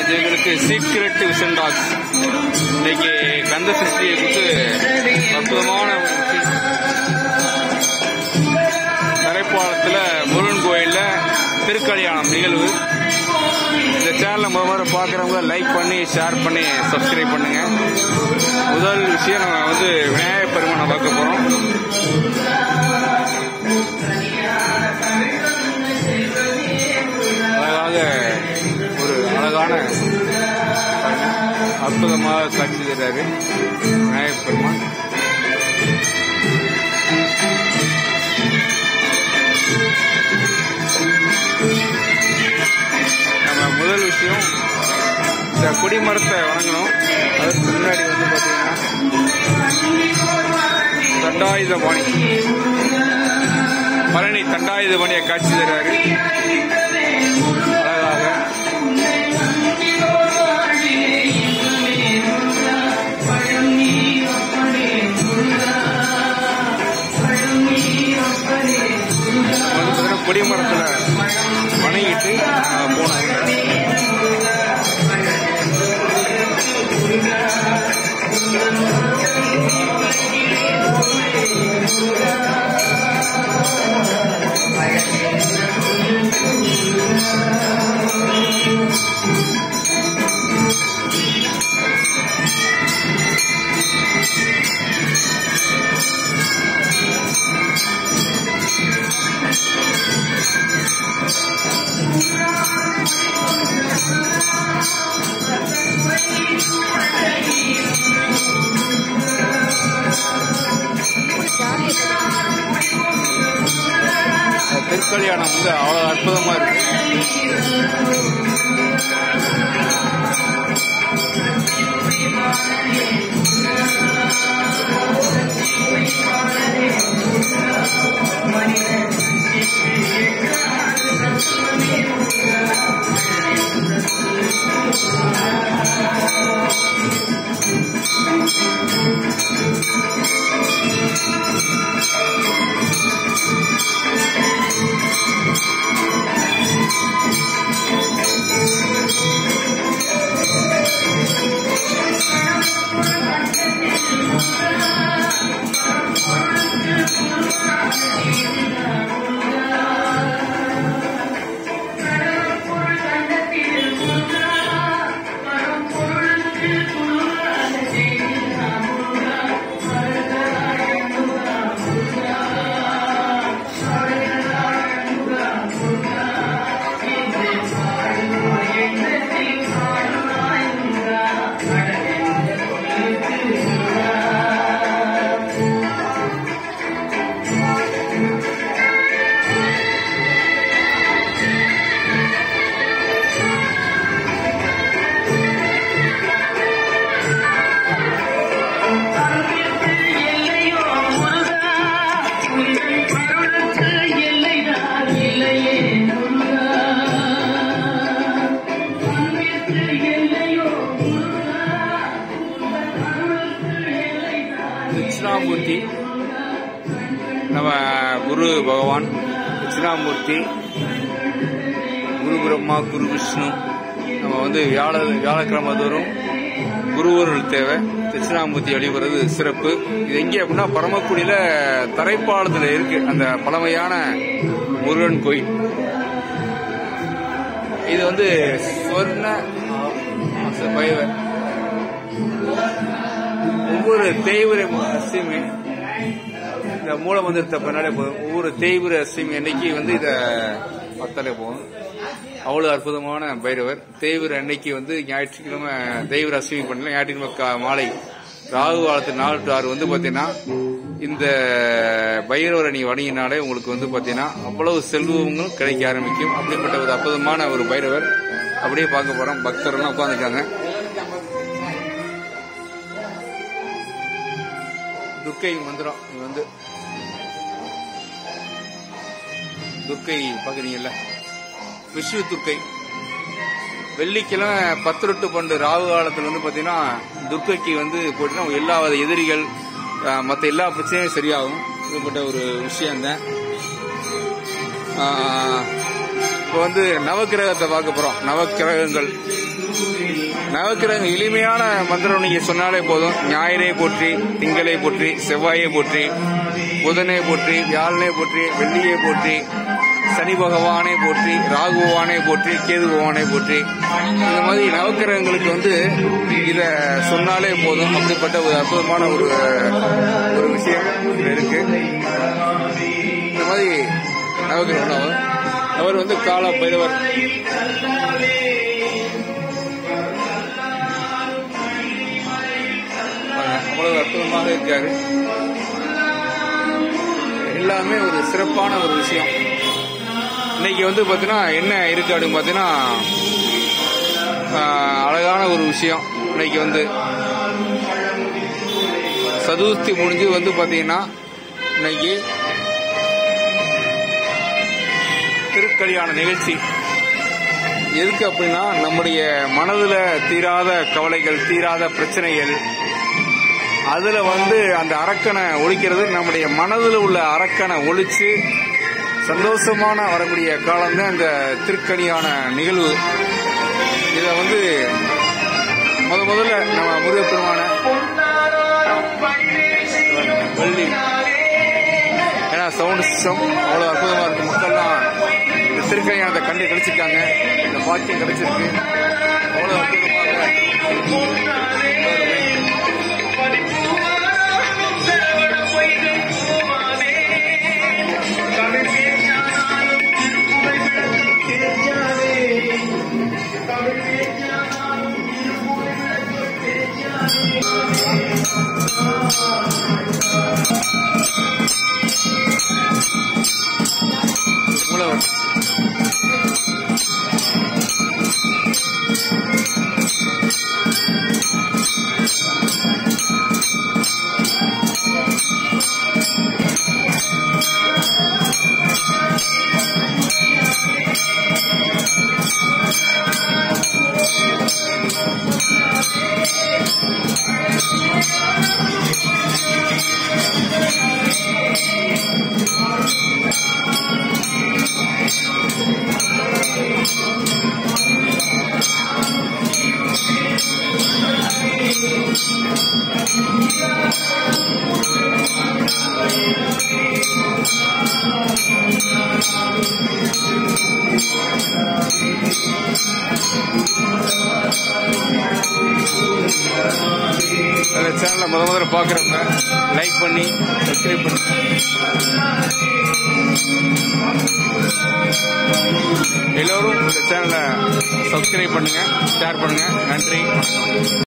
ஜெயங்களுக்கு secret vision tax இன்னைக்கு கந்த சஷ்டியை குறித்து அற்புதமான தரைப்பாலத்தில் முருகன் கோயில்ல திருக்கல்யாணம் நிகழ்வு. இந்த சேனலை முதல்ல பார்க்குறவங்க லைக் பண்ணி ஷேர் பண்ணி சப்ஸ்கிரைப் பண்ணுங்க. முதல் விஷயம் நம்ம வந்து விநாயகர் பெருமானை பார்க்க போறோம். ஒரு அழகான அற்புதமாக காட்சி தர்றாரு விநாயகர் பெருமான். நம்ம முதல் விஷயம் இந்த கொடிமரத்தை வணங்கணும். அதுக்கு முன்னாடி வந்து பாத்தீங்கன்னா தண்டாயுதபாணி பழனி தண்டாயுதபாணியை காட்சி தர்றாரு அழகாக. கொடிமரத்துல வணங்கிட்டு போனாங்க. திருக்கல்யாணம் வந்து அவ்வளவு அற்புதமா இருக்கு. தட்சிணாமூர்த்தி நம்ம குரு பகவான் தட்சிணாமூர்த்தி, குரு பிரம்மா குரு விஷ்ணு. நம்ம வந்து வியாழக்கிழமை தோறும் குருவருள் தேவை தட்சிணாமூர்த்தி வழிபடுறது சிறப்பு. இது எங்கே அப்படின்னா பரமக்குடியில தரைப்பாலத்தில் இருக்கு அந்த பழமையான முருகன் கோயில். இது வந்து சொர்ண பைவர் ஒவ்வொரு தேய்விரை அஷ்டமி இந்த மூல மந்திரத்தை பின்னாலே போதும். ஒவ்வொரு தேய்விரை அஷ்டமி அன்னைக்கு வந்து இத பத்தாலே போகும். அவ்வளவு அற்புதமான பைரவர். தேய்விரை அன்னைக்கு வந்து ஞாயிற்றுக்கிழமை தேய்விரை அஷ்டமி பண்ணல. ஞாயிற்றுக்கிழமை மாலை ராகு காலத்து 4 to 6 வந்து பாத்தீங்கன்னா இந்த பைரவரை நீங்க வணங்கினாலே உங்களுக்கு வந்து பாத்தீங்கன்னா அவ்வளவு செல்வங்களும் கிடைக்க ஆரம்பிக்கும். அப்படிப்பட்ட ஒரு அற்புதமான ஒரு பைரவர். அப்படியே பார்க்க போறோம். பக்தர்கள் உட்கார்ந்துருக்காங்க. துர்க்கை மந்திரம் இது வந்து துர்க்கை பாக்குறீங்கல்ல, விஷ்ணு துர்க்கை. வெள்ளிக்கிழமை 10 to 12 ராகு காலத்துல வந்து பாத்தீங்கன்னா துர்க்கைக்கு வந்து போட்டீங்கன்னா எல்லா எதிரிகள் மற்ற எல்லா பிரச்சனையும் சரியாகும். இதுபட்ட ஒரு விஷயம் தான். இப்போ வந்து நவக்கிரகத்தை பார்க்க போறோம். நவக்கிரகங்கள் எளிமையான மந்திரம் நீங்க சொன்னாலே போதும். ஞாயிறை போற்றி, திங்களை போற்றி, செவ்வாயை போற்றி, புதனை போற்றி, வியாழனை போற்றி, வெள்ளியை போற்றி, சனி பகவானை போற்றி, ராகு பகவானை போற்றி, கேது பகவானை போற்றி, இந்த மாதிரி நவக்கிரகங்களுக்கு வந்து இத சொன்னாலே போதும். அப்படிப்பட்ட ஒரு அற்புதமான ஒரு விஷயம் இருக்கு. இந்த மாதிரி நவக்கிரகம் அவர் வந்து கால பைரவர். அவ்வளவு அற்புதமாக இருக்காரு. எல்லாமே ஒரு சிறப்பான ஒரு விஷயம். இன்னைக்கு வந்து பாத்தீங்கன்னா என்ன இருக்கு அப்படின்னு பாத்தீங்கன்னா அழகான ஒரு விஷயம். இன்னைக்கு வந்து சதுர்த்தி முடிஞ்சு வந்து பாத்தீங்கன்னா இன்னைக்கு திருக்கல்யாண நிகழ்ச்சி. எதுக்கு அப்படின்னா நம்முடைய மனதுல தீராத கவலைகள், தீராத பிரச்சனைகள், அதுல வந்து அந்த அரக்கனை ஒழிக்கிறது. நம்முடைய மனதில் உள்ள அரக்கனை ஒழிச்சு சந்தோஷமான வரக்கூடிய காலம் தான் இந்த திருக்கல்யாண நிகழ்வு. இத வந்து முதல்ல நம்ம முருகப்பெருமான வள்ளி, ஏன்னா சவுண்ட் சிஸ்டம் அவ்வளவு அற்புதமா இருக்கு. மக்கள்லாம் இந்த திருக்கல்யாணத்தை கண்டு கிடைச்சிருக்காங்க. இந்த பாக்கியம் கிடைச்சிருக்கு. அவ்வளவு அற்புதமாக மூலவர் சேனலை முதல்ல பாக்குறவங்க லைக் பண்ணி சப்ஸ்கிரைப் பண்ணுங்க. எல்லோரும் இந்த சேனலை சப்ஸ்கிரைப் பண்ணுங்க, ஷேர் பண்ணுங்க. நன்றி.